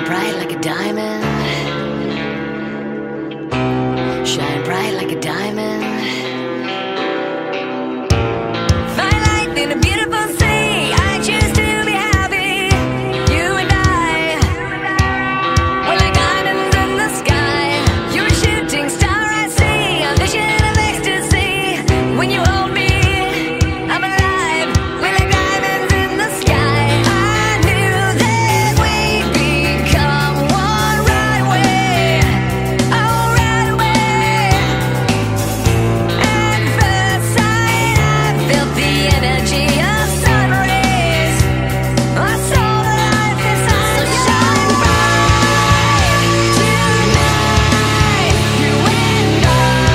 Shine bright like a diamond. Shine bright like a diamond. Find light in a beautiful sea. I choose to be happy. You and I, we're like diamonds in the sky. You're a shooting star I see, a vision of ecstasy. When you hold me, I'm alive. We're like diamonds in the sky. I knew that we'd become one right away. Oh, right away. At first sight, I felt the energy of sun rays. I saw the life inside. So shine bright tonight. You and I,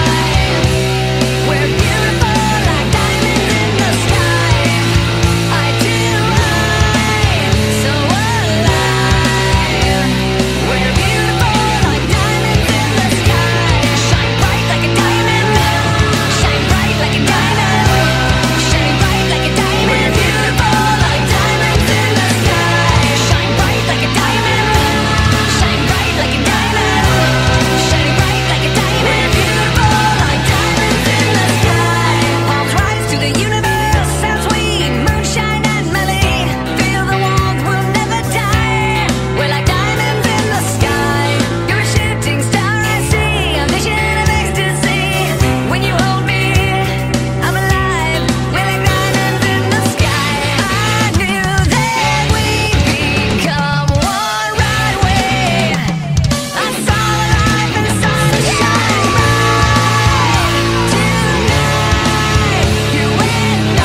we're beautiful like diamonds in the sky. Eye to eye, so alive. We're beautiful like diamonds in the sky. Shine bright like a diamond. Shine bright like a diamond. Shine bright like a diamond. We're beautiful like diamonds in the sky. Shine bright like a diamond. Shine bright like a diamond. Shine bright like a diamond. We're beautiful like diamonds in the sky. Palms rise to the universe, sound sweet, moonshine and melody. Feel the warmth, we'll never die. We're like diamonds in the sky. You're a shooting star I see, a vision of ecstasy. When you hold me, I'm alive. We're like diamonds in the sky. I knew that we'd become one right away. I saw the life inside. So shine bright tonight. You and I,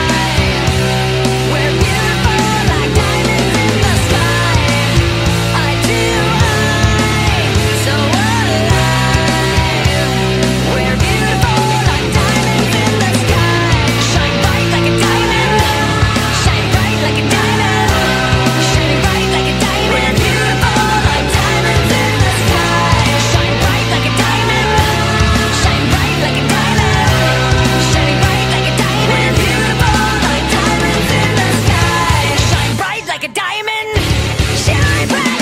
we're beautiful like diamonds in the sky. Eye to eye, so alive. We're beautiful like diamonds in the sky. Shine bright like a diamond. Shine bright like a diamond. Shine bright like a diamond. We're beautiful like diamonds in the sky. Shine bright like a diamond. Shine bright like a diamond. Shine bright like a diamond. We're beautiful like diamonds in the sky. Shine bright like a diamond. Shine bright.